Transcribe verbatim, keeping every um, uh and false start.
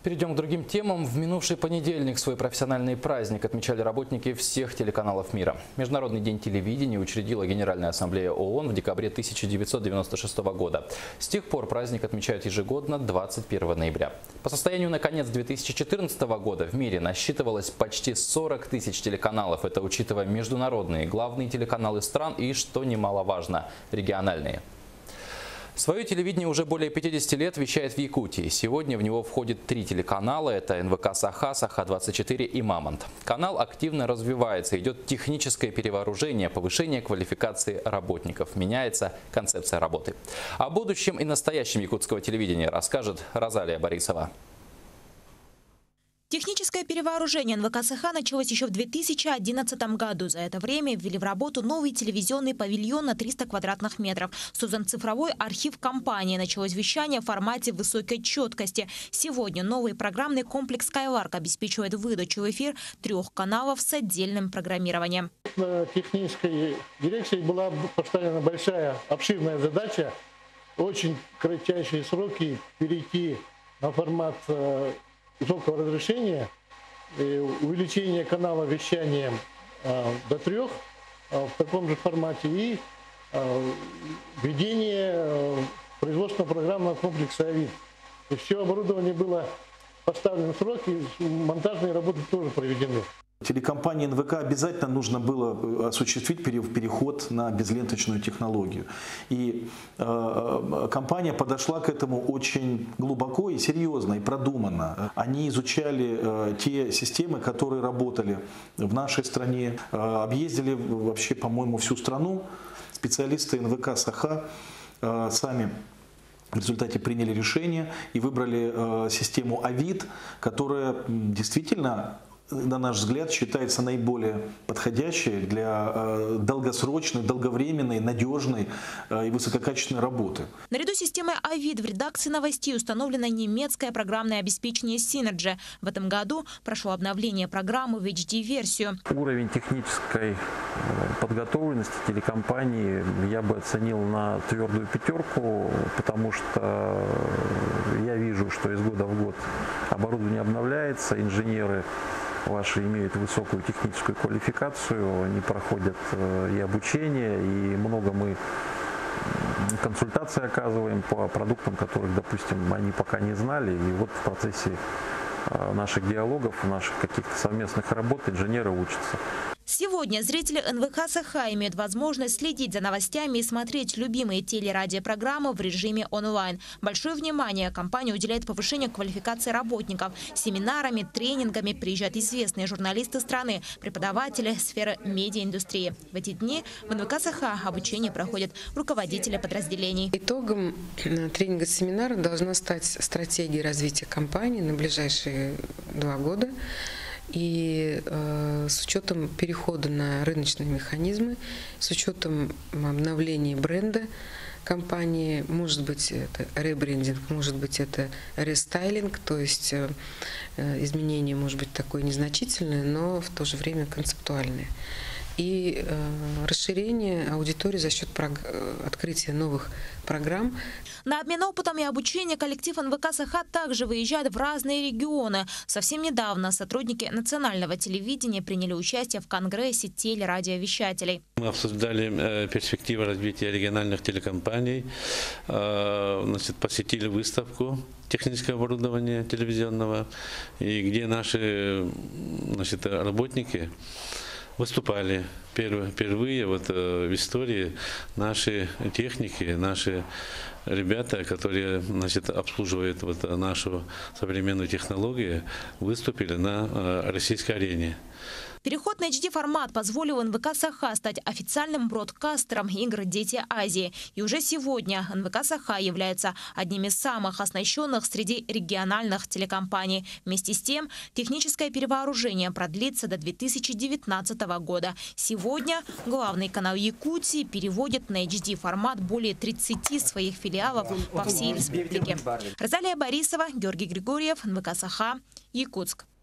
Перейдем к другим темам. В минувший понедельник свой профессиональный праздник отмечали работники всех телеканалов мира. Международный день телевидения учредила Генеральная ассамблея ООН в декабре тысяча девятьсот девяносто шестого года. С тех пор праздник отмечают ежегодно двадцать первого ноября. По состоянию на конец две тысячи четырнадцатого года в мире насчитывалось почти сорок тысяч телеканалов. Это учитывая международные главные телеканалы стран и, что немаловажно, региональные. Свое телевидение уже более пятидесяти лет вещает в Якутии. Сегодня в него входит три телеканала. Это эн вэ ка «Саха», «Саха двадцать четыре» и «Мамонт». Канал активно развивается. Идет техническое перевооружение, повышение квалификации работников. Меняется концепция работы. О будущем и настоящем якутского телевидения расскажет Розалия Борисова. Техническое перевооружение эн вэ ка «Саха» началось еще в две тысячи одиннадцатом году. За это время ввели в работу новый телевизионный павильон на триста квадратных метров. Создан цифровой архив компании. Началось вещание в формате высокой четкости. Сегодня новый программный комплекс «Скайларк» обеспечивает выдачу в эфир трех каналов с отдельным программированием. На технической дирекции была поставлена большая, обширная задача. Очень кратчайшие сроки перейти на формат высокого разрешения, увеличение канала вещания до трех в таком же формате и введение производственного программного комплекса «Авид». Все оборудование было поставлено в сроки, монтажные работы тоже проведены. Телекомпании эн вэ ка обязательно нужно было осуществить переход на безленточную технологию. И э, компания подошла к этому очень глубоко и серьезно, и продуманно. Они изучали э, те системы, которые работали в нашей стране, э, объездили вообще, по-моему, всю страну. Специалисты эн вэ ка «Саха» э, сами в результате приняли решение и выбрали э, систему «Авид», которая действительно, на наш взгляд, считается наиболее подходящей для э, долгосрочной, долговременной, надежной э, и высококачественной работы. Наряду с системой «Авид» в редакции новостей установлено немецкое программное обеспечение Synergy. В этом году прошло обновление программы в эйч ди-версию. Уровень технической подготовленности телекомпании я бы оценил на твердую пятерку, потому что я вижу, что из года в год оборудование обновляется, инженеры ваши имеют высокую техническую квалификацию, они проходят и обучение, и много мы консультаций оказываем по продуктам, которых, допустим, они пока не знали. И вот в процессе наших диалогов, наших каких-то совместных работ инженеры учатся. Сегодня зрители эн вэ ка «Саха» имеют возможность следить за новостями и смотреть любимые телерадиопрограммы в режиме онлайн. Большое внимание компания уделяет повышению квалификации работников. Семинарами, тренингами приезжают известные журналисты страны, преподаватели сферы медиаиндустрии. В эти дни в эн вэ ка «Саха» обучение проходят руководители подразделений. Итогом тренинга семинара должна стать стратегия развития компании на ближайшие два года. И э, с учетом перехода на рыночные механизмы, с учетом обновления бренда компании, может быть это ребрендинг, может быть это рестайлинг, то есть э, изменение может быть такое незначительное, но в то же время концептуальное. И э, расширение аудитории за счет открытия новых программ. На обмен опытом и обучение коллектив эн вэ ка «Саха» также выезжает в разные регионы. Совсем недавно сотрудники национального телевидения приняли участие в конгрессе телерадиовещателей. Мы обсуждали э, перспективы развития региональных телекомпаний, э, значит, посетили выставку технического оборудования телевизионного, и где наши, значит, работники выступали впервые вот в истории, наши техники, наши ребята, которые, значит, обслуживают вот нашу современную технологию, выступили на российской арене. Переход на эйч ди-формат позволил эн вэ ка «Саха» стать официальным бродкастером игр «Дети Азии». И уже сегодня эн вэ ка «Саха» является одним из самых оснащенных среди региональных телекомпаний. Вместе с тем, техническое перевооружение продлится до две тысячи девятнадцатого года. Сегодня главный канал Якутии переводит на эйч ди-формат более тридцати своих филиалов по всей республике. Розалия Борисова, Георгий Григорьев, эн вэ ка «Саха», Якутск.